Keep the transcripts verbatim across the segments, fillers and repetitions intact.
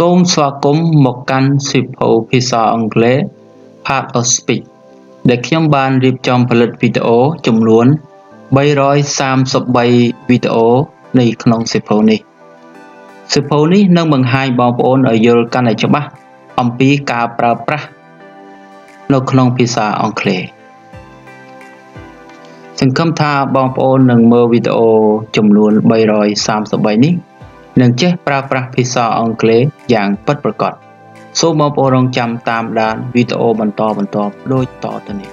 សូមស្វាគមន៍មកកាន់សៀវភៅភាសាអង់គ្លេស Part of Speech ដែលខ្ញុំបានរៀបចំផលិតវីដេអូចំនួនba trăm ba mươi baវីដេអូនៅក្នុងសៀវភៅនេះសៀវភៅនេះនឹងបង្ហាញបងប្អូនឲ្យយល់កាន់តែច្បាស់អំពីការប្រើប្រាស់នៅក្នុងភាសាអង់គ្លេសសង្ឃឹមថាបងប្អូននឹងមើលវីដេអូចំនួនba trăm ba mươi baនេះនឹងចេះប្រើប្រាស់ភាសាអង់គ្លេសយ៉ាងពិតប្រាកដសូមបងប្អូនរងចាំតាមដានវីដេអូបន្តបន្ទាប់ដូចតទៅនេះ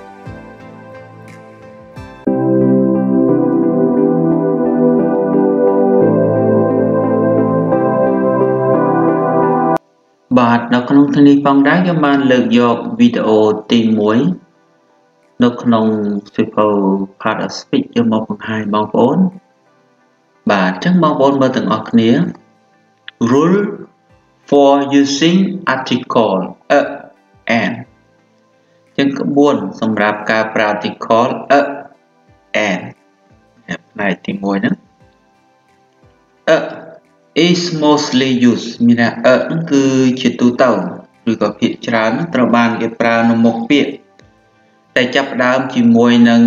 បាទនៅក្នុងថ្ងៃនេះផងដែរខ្ញុំបានលើកយកវីដេអូទីមួយនៅក្នុងសៀវភៅ Part of Speech យកមកបង្ហាញបងប្អូនបាទអញ្ចឹងបងប្អូនមើលទាំងអស់គ្នា Rule for using article a and អញ្ចឹងក្បួនសម្រាប់ការប្រើ article a and ផ្នែកទីមួយហ្នឹង a is mostly used មានថា a ហ្នឹងគឺជាទូទៅឬក៏ភាគច្រើនត្រូវបានគេប្រើនៅមុខពាក្យតែចាប់ផ្ដើមជាមួយនឹង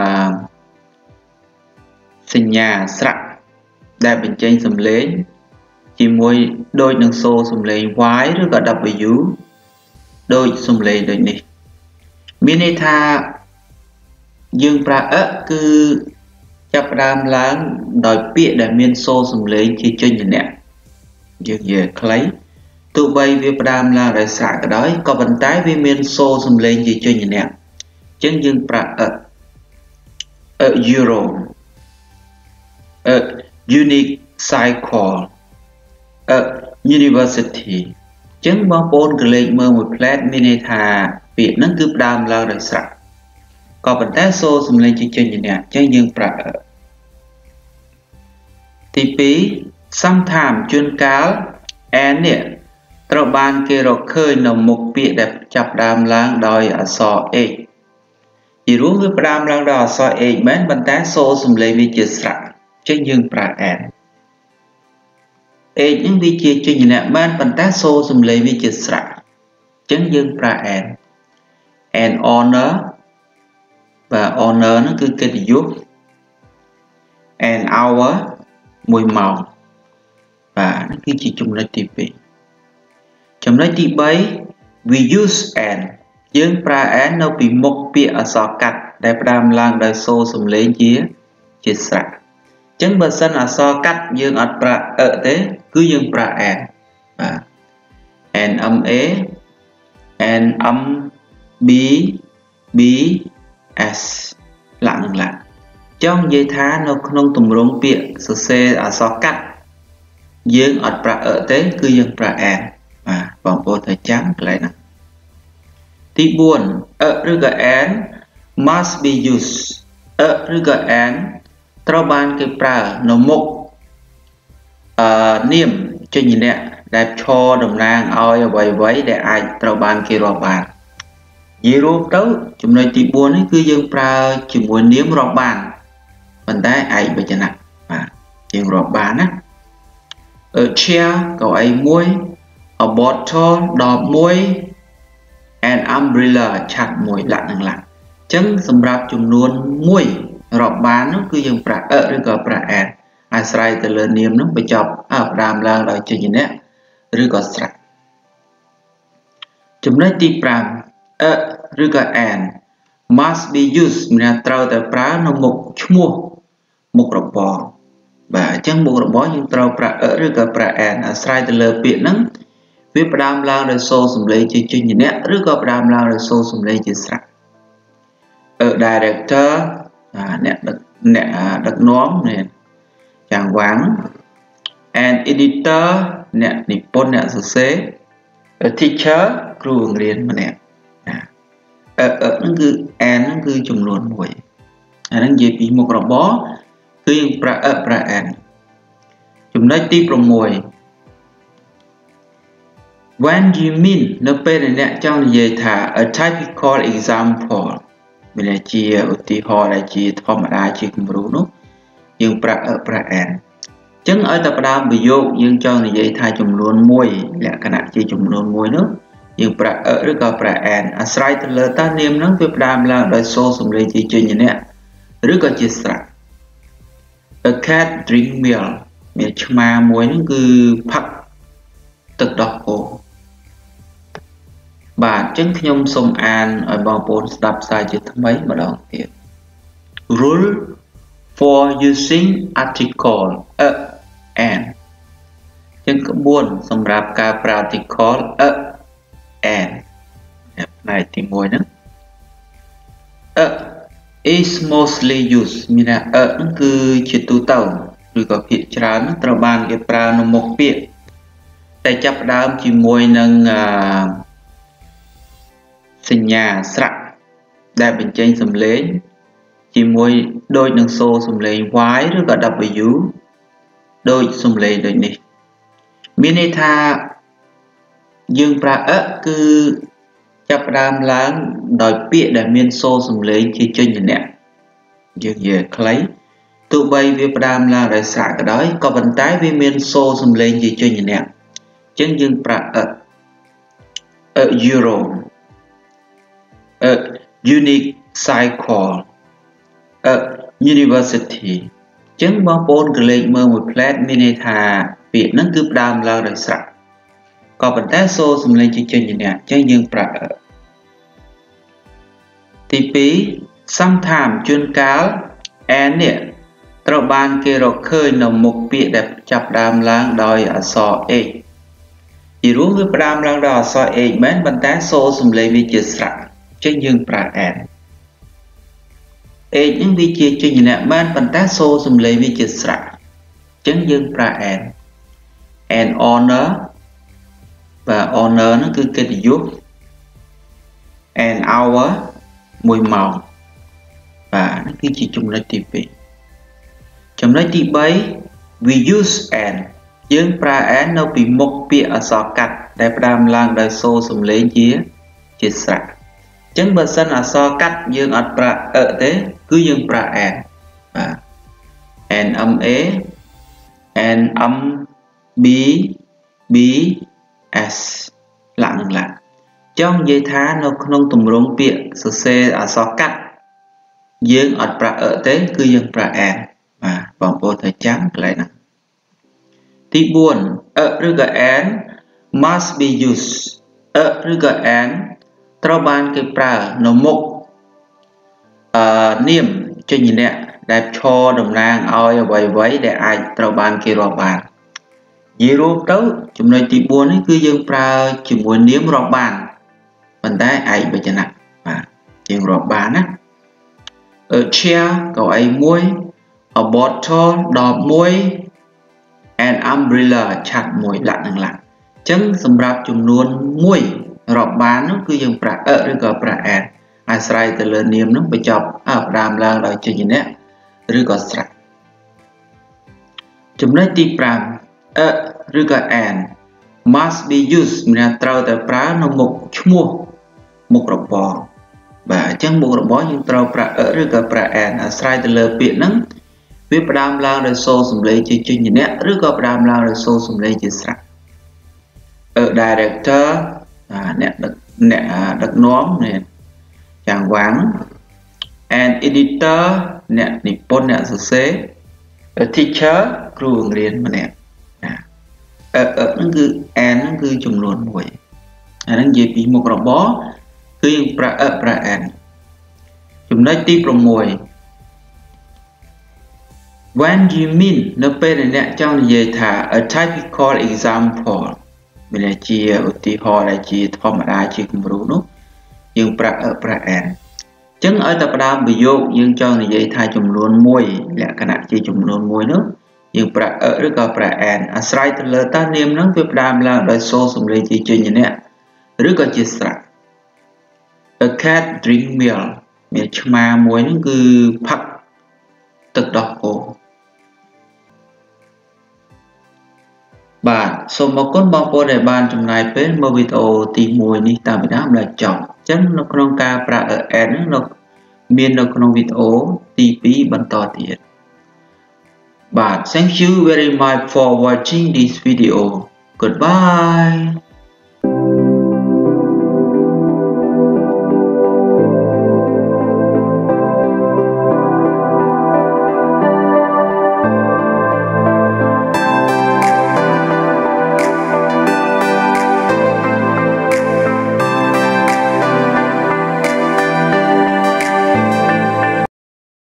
សញ្ញាស្រៈដែលបញ្ចេញសំឡេងជាមួយដូចនឹងសូរសំឡេង y ឬក៏ w ដូចសំឡេងដូចនេះមានន័យថាយើងប្រើ a គឺចាប់ផ្ដើមឡើងដោយពាក្យដែលមានសូរសំឡេងជាចេញម្នាក់យើងនិយាយខ្លីទោះបីវាផ្ដើមឡើងដោយស្រៈក៏ដោយក៏ប៉ុន្តែវាមានសូរសំឡេងជាចេញម្នាក់អញ្ចឹងយើងប្រើ a a euro a unique cycle a university អញ្ចឹងបងប្អូនកលេចមើលមួយផ្លែតមានន័យថាពាក្យហ្នឹងគឺផ្ដើមឡើងដោយស្រៈក៏ប៉ុន្តែសូរសំឡេងជាចេញម្នាក់អញ្ចឹងយើងប្រើ a ទីពីរ sometimes ជួនកាល and នេះត្រូវបានគេរកឃើញនៅមុខពាក្យដែលចាប់ផ្ដើមឡើងដោយអក្សរ h ជារួមវាផ្ដើមឡើងដោយអក្សរ h មែនប៉ុន្តែសូរសំឡេងវាជាស្រៈអញ្ចឹងយើងប្រើ and h ហ្នឹងវាជាចេញម្នាក់មែនប៉ុន្តែសូរសំឡេងវាជាស្រៈអញ្ចឹងយើងប្រើ and and honor បាទ honor ហ្នឹងគឺកិត្តិយស and hour មួយម៉ោងបាទនេះគឺជាចំណុចទីពីរចំណុចទីបី we use and យើងប្រើ and នៅពីមុខពាក្យអក្សរកាត់ដែលផ្ដើមឡើងដោយសូរសំឡេងជាជាស្រៈអញ្ចឹងបើសិនអក្សរកាត់យើងអត់ប្រើ a ទេគឺយើងប្រើ and បាទ and ma and m b b s ឡាក់នឹងឡាក់ចង់និយាយថានៅក្នុងទម្រង់ពាក្យសរសេរអក្សរកាត់យើងអត់ប្រើ a ទេគឺយើងប្រើ and បាទបងប្អូនត្រូវចាំកន្លែងហ្នឹងទីបួន a ឬក៏ and must be used a ឬក៏ and ត្រូវបានគេប្រើនៅមុខអឺនាមចេញអ្នកដែលឈរតំណាងឲ្យអ្វីអ្វីដែលអាចត្រូវបានគេរាប់បាននិយាយរួមទៅចំណុចទីបួននេះគឺយើងប្រើជាមួយនាមរាប់បានប៉ុន្តែឯកវចនៈបាទយើងរាប់បានណា a chair កៅអីមួយ a bottle ដបមួយ and umbrella ឆ័ត្រមួយលាក់នឹងលាក់អញ្ចឹងសម្រាប់ចំនួនមួយរាប់បាននោះគឺយើងប្រើ a ឬក៏ប្រើ and អាស្រ័យទៅលើនាមនោះបញ្ចប់ផ្ដើមឡើងដោយចេញម្នាក់ឬក៏ស្រៈចំណុចទីប្រាំ a ឬក៏ and must be used មានត្រូវតែប្រើនៅមុខឈ្មោះមុខរបរបាទអញ្ចឹងមុខរបរយើងត្រូវប្រើ a ឬក៏ប្រើ and អាស្រ័យទៅលើពាក្យហ្នឹងវាផ្ដើមឡើងដោយសូរសំឡេងជាចេញម្នាក់ឬក៏ផ្ដើមឡើងដោយសូរសំឡេងជាស្រៈ a director អ្នកដឹកអ្នកដឹកនាំនេះយ៉ាងវ៉ាង and editor អ្នកនិពន្ធអ្នកសរសេរ a teacher គ្រូបង្រៀនម្នាក់ណាអឺហ្នឹងគឺ and ហ្នឹងគឺចំនួនមួយអាហ្នឹងនិយាយពីមុខរបរគឺយើងប្រើ a ប្រើ and ចំណុចទី6 when you mean នៅពេលអ្នកចង់និយាយថា a typical example មានន័យជាឧទាហរណ៍ដែលជាធម្មតាជាគំរូនោះយើងប្រើ a ប្រើ and Chứng ở tập đam bị dụ dương cho này dây thay chùm luôn mùi là khả năng chi chùm luôn mùi nước dương pra ở rất có pra an à sài từ lơ ta niệm nó việc đam là đôi số sum lê chi chơi như nè rất có chia sẻ a cat drink milk mẹ chma mùi nó cứ phát tự đọc cổ bà chứng nhung sông an ở bao bốn đập sai chữ thứ mấy mà đọc thiệt rule for using article a and ចឹងក្បួនសម្រាប់ការ practical a and ផ្នែកទីមួយហ្នឹង a is mostly used មានថា a ហ្នឹងគឺជាទូទៅឬក៏ភាគច្រើនត្រូវបានគេប្រើនៅមុខពាក្យតែចាប់ផ្ដើមជាមួយនឹងសញ្ញាស្រៈដែលបញ្ចេញសំឡេងជាមួយដូចនឹងសូរសំឡេង y ឬក៏ w ដូចសំឡេងដូចនេះមានន័យថាយើងប្រើអគឺចាប់ផ្ដើមឡើងដោយពាក្យដែលមានសូរសំឡេងជាចេញជាអ្នកយើងនិយាយខ្លីទោះបីវាផ្ដើមឡើងដោយស្រៈក៏ដោយក៏ប៉ុន្តែវាមានសូរសំឡេងជាចេញជាអ្នកអញ្ចឹងយើងប្រើអអ euro a unique cycle a university អញ្ចឹងបងប្អូនក៏លេខមើលមួយផ្លែតមានន័យថាពាក្យហ្នឹងគឺផ្ដើមឡើងដោយស្រៈក៏ប៉ុន្តែសូរសំឡេងជាចេញជាអ្នកអញ្ចឹងយើងប្រើទីពីរ sometimes ជួនកាល and នេះត្រូវបានគេរកឃើញនៅមុខពាក្យដែលចាប់ផ្ដើមឡើងដោយអក្សរ h ជារួមវាផ្ដើមឡើងដោយអក្សរ h មែនប៉ុន្តែសូរសំឡេងវាជាស្រៈអញ្ចឹងយើងប្រើ and h ហ្នឹងវាជាចេញជាអ្នកមែនប៉ុន្តែសូរសំឡេងវាជាស្រៈអញ្ចឹងយើងប្រើ and and honor và honor នោះគឺកិត្តិយស and hour មួយម៉ោងបាទនេះគឺជាចំណុចទីពីរចំណុចទីបី we use and យើងប្រើ and នៅពីមុខពាក្យអក្សរកាត់ដែលផ្ដើមឡើងដោយសូរសំឡេងជាជាស្រៈអញ្ចឹងបើសិនអក្សរកាត់យើងអត់ប្រើអទេគឺយើងប្រើ and បាទ and ma and m b b s ឡាក់នឹងឡាក់ចង់និយាយថានៅក្នុងទម្រង់ពាក្យសរសេរអក្សរកាត់យើងអត់ប្រើអទេគឺយើងប្រើ and បាទបងប្អូនត្រូវចាំកន្លែងហ្នឹងទីបួនអឬក៏ and must be used អឬក៏ and ត្រូវបានគេប្រើនៅមុខអឺនាមចេញអ្នកដែលឈរតំណាងឲ្យអ្វីអ្វីដែលអាចត្រូវបានគេរាប់បាននិយាយរួមទៅចំណុចទីបួននេះគឺយើងប្រើជាមួយនាមរាប់បានប៉ុន្តែឯកវចនៈបាទយើងរាប់បានណា a chair កៅអីមួយ a bottle ដបមួយ and umbrella ឆាត់មួយលាក់នឹងលាក់អញ្ចឹងសម្រាប់ចំនួនមួយរាប់បាននោះគឺយើងប្រើអឬក៏ប្រើ and អាស្រ័យទៅលើនាមនោះបញ្ចប់អផ្ដើមឡើងដោយចេញអ្នកឬក៏ស្រៈចំណុចទីប្រាំអឬក៏ and must be used មានត្រូវតែប្រើនៅមុខឈ្មោះមុខរបរបាទអញ្ចឹងមុខរបរយើងត្រូវប្រើអឬក៏ប្រើ and អាស្រ័យទៅលើពាក្យហ្នឹងវាផ្ដើមឡើងដោយសូរសំឡេងជាចេញជាអ្នកឬក៏ផ្ដើមឡើងដោយសូរសំឡេងជាស្រៈ a director អ្នកដឹកអ្នកដឹកនាំនេះយ៉ាងវ៉ាង and editor អ្នកនិពន្ធអ្នកសរសេរ a teacher គ្រូបង្រៀនម្នាក់ណាអឺហ្នឹងគឺ and ហ្នឹងគឺចំនួនមួយអាហ្នឹងនិយាយពីមុខរបរគឺយើងប្រើអប្រើ and ចំណុចទីប្រាំមួយ when you mean នៅពេលអ្នកចង់និយាយថា a typical example មានជាឧទាហរណ៍ដែលជាធម្មតាជាគំរូនោះយើងប្រើអប្រើ and អញ្ចឹងឲ្យតែផ្ដើមប្រយោគយើងចង់និយាយថាចំនួនមួយលក្ខណៈជាចំនួនមួយនោះយើងប្រើអឬក៏ប្រើ and អាស្រ័យទៅលើតើនាមហ្នឹងវាផ្ដើមឡើងដោយសូរសំឡេងជាចេញជាអ្នកឬក៏ជាស្រៈ a cat drink milk មានឆ្មាមួយហ្នឹងគឺផឹកទឹកដោះគោបាទសូមអរគុណបងប្អូនដែលបានចំណាយពេលមើលវីដេអូទីមួយនេះតាមពីដើមដល់ចប់អញ្ចឹងនៅក្នុងការប្រើ and ហ្នឹងនៅមាននៅក្នុងវីដេអូទីពីរបន្តទៀត But thank you very much for watching this video. Goodbye.